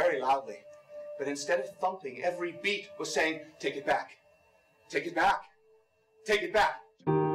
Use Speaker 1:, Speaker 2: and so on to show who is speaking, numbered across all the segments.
Speaker 1: very loudly. But instead of thumping, every beat was saying, take it back, take it back, take it back.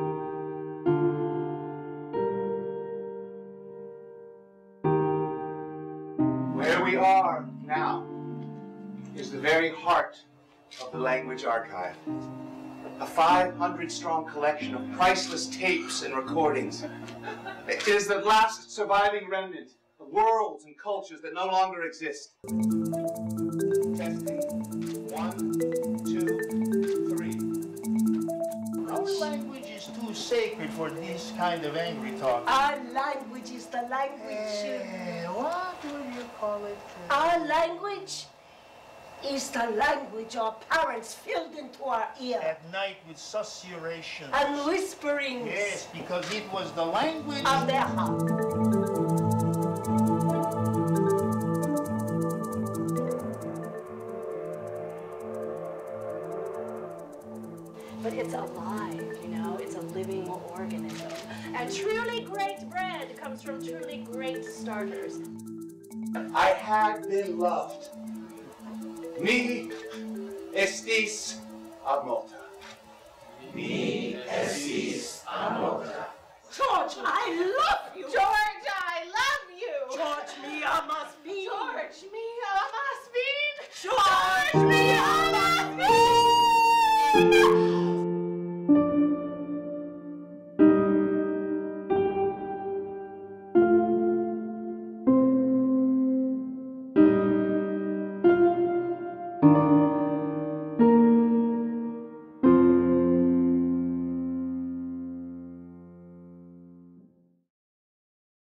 Speaker 1: Where we are now is the very heart of the language archive. A 500-strong collection of priceless tapes and recordings. It is the last surviving remnant of worlds and cultures that no longer exist. Testing. 1, 2, 3.
Speaker 2: Our language is too sacred for this kind of angry talk.
Speaker 3: Our language is the language.
Speaker 2: What would you call it?
Speaker 3: Our language is the language our parents filled into our ear.
Speaker 2: At night with susurration.
Speaker 3: And whisperings.
Speaker 2: Yes, because it was the language
Speaker 3: of their heart.
Speaker 4: But it's alive, you know, it's a living organism. And truly great bread comes from truly great starters.
Speaker 1: I had been loved. Mi estis amata.
Speaker 5: Mi estis amata.
Speaker 3: George, I love you.
Speaker 4: George, I love you.
Speaker 3: George, me, I must be.
Speaker 4: George, me, I must